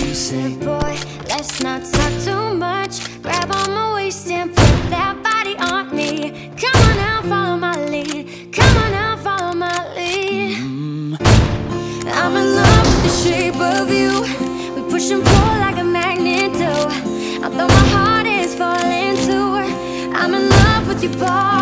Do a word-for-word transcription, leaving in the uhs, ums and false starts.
Said, boy, let's not talk too much. Grab on my waist and put that body on me. Come on now, follow my lead. Come on now, follow my lead. mm. I'm in love with the shape of you. We push and pull like a magnet do. Although my heart is falling too, I'm in love with your body.